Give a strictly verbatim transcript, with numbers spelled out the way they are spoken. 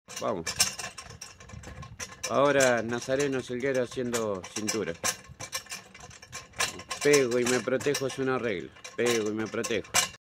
Vamos. Ahora Nazareno Silguero haciendo cintura. Pego y me protejo es una regla. Pego y me protejo.